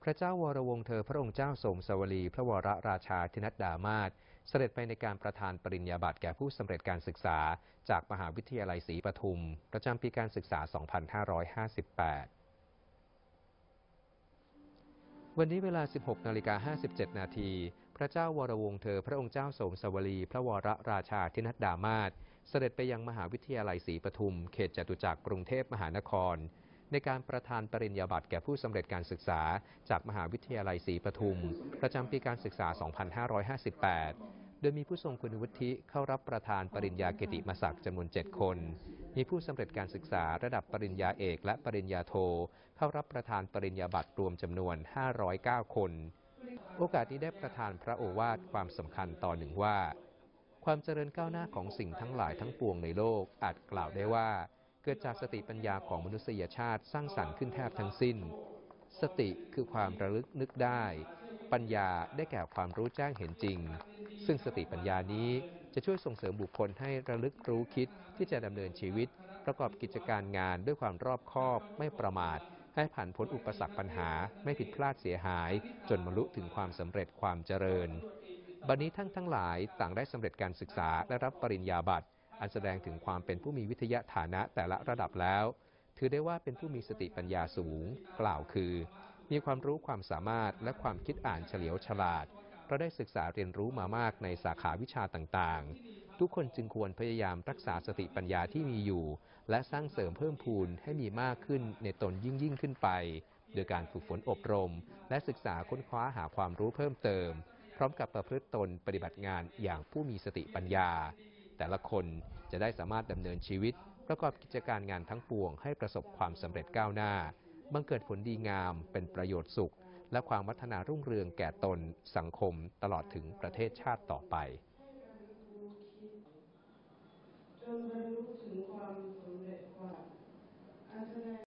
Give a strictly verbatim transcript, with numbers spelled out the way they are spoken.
ระเจ้าวรวงศ์เธอพระองค์เจ้าสมสวลีพระวรราชาธินัดดามาศเสด็จไปในการประทานปริญญาบัตรแก่ผู้สำเร็จการศึกษาจากมหาวิทยาลัยศรีปทุมประจำปีการศึกษา สองพันห้าร้อยห้าสิบแปด วันนี้เวลา สิบหกนาฬิกาห้าสิบเจ็ดนาที พระเจ้าวรวงศ์เธอพระองค์เจ้าสมสวลีพระวรราชาธินัดดามาศเสด็จไปยังมหาวิทยาลัยศรีปทุมเขตจตุจักรกรุงเทพมหานครในการประทานปริญญาบัตรแก่ผู้สำเร็จการศึกษาจากมหาวิทยาลัยศรีปทุมประจำปีการศึกษา สองพันห้าร้อยห้าสิบแปด โดยมีผู้ทรงคุณวุฒิเข้ารับประทานปริญญากิติมศักดิ์จำนวนเจ็ดคนมีผู้สำเร็จการศึกษาระดับปริญญาเอกและปริญญาโทเข้ารับประทานปริญญาบัตรรวมจำนวนห้าร้อยเก้าคนโอกาสนี้ได้ประทานพระโอวาทความสำคัญตอนหนึ่งว่าความเจริญก้าวหน้าของสิ่งทั้งหลายทั้งปวงในโลกอาจกล่าวได้ว่าเกิดจากสติปัญญาของมนุษยชาติสร้างสรรค์ขึ้นแทบทั้งสิ้นสติคือความระลึกนึกได้ปัญญาได้แก่ความรู้แจ้งเห็นจริงซึ่งสติปัญญานี้จะช่วยส่งเสริมบุคคลให้ระลึกรู้คิดที่จะดำเนินชีวิตประกอบกิจการงานด้วยความรอบคอบไม่ประมาทให้ผ่านพ้นอุปสรรคปัญหาไม่ผิดพลาดเสียหายจนบรรลุถึงความสำเร็จความเจริญบัดนี้ทั้งทั้งหลายต่างได้สำเร็จการศึกษาและรับปริญญาบัตรอันแสดงถึงความเป็นผู้มีวิทยาฐานะแต่ละระดับแล้วถือได้ว่าเป็นผู้มีสติปัญญาสูงกล่าวคือมีความรู้ความสามารถและความคิดอ่านเฉลียวฉลาดเพราะได้ศึกษาเรียนรู้มามากในสาขาวิชาต่างๆทุกคนจึงควรพยายามรักษาสติปัญญาที่มีอยู่และสร้างเสริมเพิ่มพูนให้มีมากขึ้นในตนยิ่งยิ่งขึ้นไปโดยการฝึกฝนอบรมและศึกษาค้นคว้าหาความรู้เพิ่มเติมพร้อมกับประพฤติตนปฏิบัติงานอย่างผู้มีสติปัญญาแต่ละคนจะได้สามารถดำเนินชีวิตประกอบกิจการงานทั้งปวงให้ประสบความสำเร็จก้าวหน้าบังเกิดผลดีงามเป็นประโยชน์สุขและความพัฒนารุ่งเรืองแก่ตนสังคมตลอดถึงประเทศชาติต่อไปจนบรรลุถึงความสำเร็จความ